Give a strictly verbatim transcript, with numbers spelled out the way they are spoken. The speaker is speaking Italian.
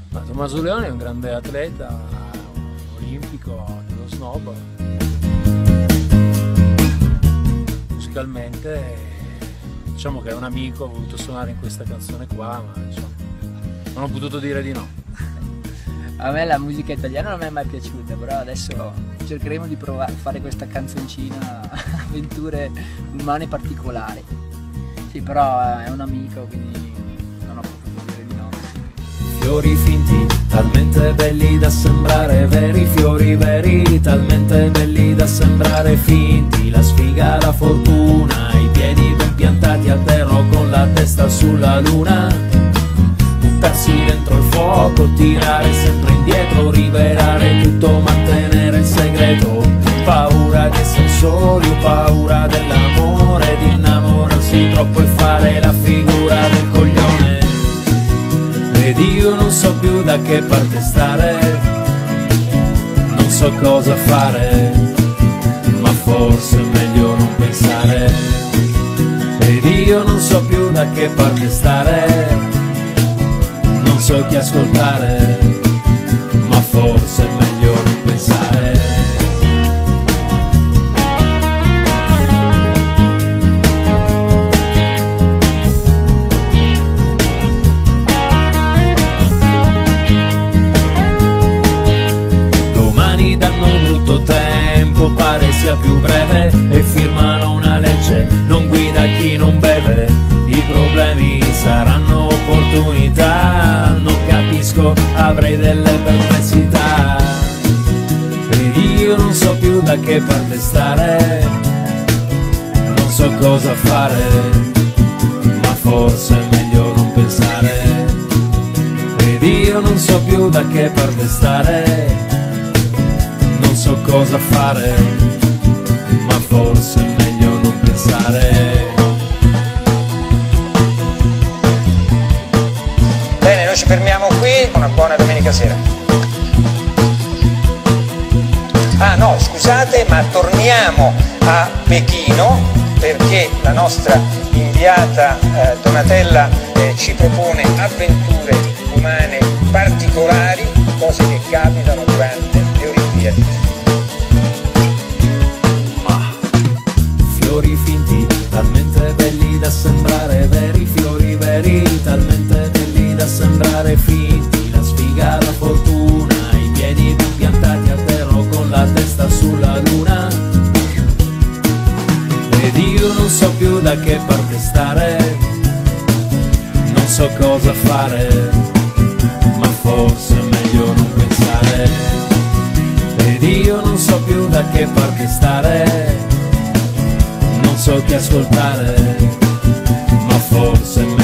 Ma Tommaso Leone è un grande atleta olimpico dello snowboard. Musicalmente diciamo che è un amico, ho voluto suonare in questa canzone qua, ma insomma, non ho potuto dire di no. A me la musica italiana non mi è mai piaciuta, però adesso cercheremo di provare a fare questa canzoncina, avventure umane particolari. Sì, però è un amico, quindi non ho potuto dire di no. Fiori finti, talmente belli da sembrare veri, fiori veri, talmente belli da sembrare finti. La sfiga, la fortuna, i piedi ben piantati a terra con la testa sulla luna. Buttarsi dentro il fuoco, tirare sempre indietro, rivelare tutto, mantenere il segreto. Paura di essere soli o paura dell'amore, di innamorarsi troppo e fare la figura del coglione. Ed io non so più da che parte stare, non so cosa fare, ma forse è meglio non pensare. Ed io non so più da che parte stare, non so chi ascoltare, ma forse è meglio non pensare. Domani danno un brutto tempo, pare sia più breve, e firmano una legge, non guida chi non beve. I problemi saranno opportunità, non capisco, avrei delle perplessità. Ed io non so più da che parte stare, non so cosa fare, ma forse è meglio non pensare. Ed io non so più da che parte stare, non so cosa fare, ma forse è meglio non pensare. Bene, noi ci fermiamo qui, una buona domenica sera. Ah no, scusate, ma torniamo a Pechino perché la nostra inviata eh, Donatella eh, ci propone avventure umane particolari, cose che capitano durante le Olimpiadi. Fiori finti, talmente belli da sembrare veri, fiori veri, talmente belli da sembrare finti. La sfiga, la fortuna, i piedi ben piantati a terra con la testa sulla luna. Ed io non so più da che parte stare, non so cosa fare, ma forse è meglio non pensare. Ed io non so più da che parte stare, non so chi ascoltare, ma forse è meglio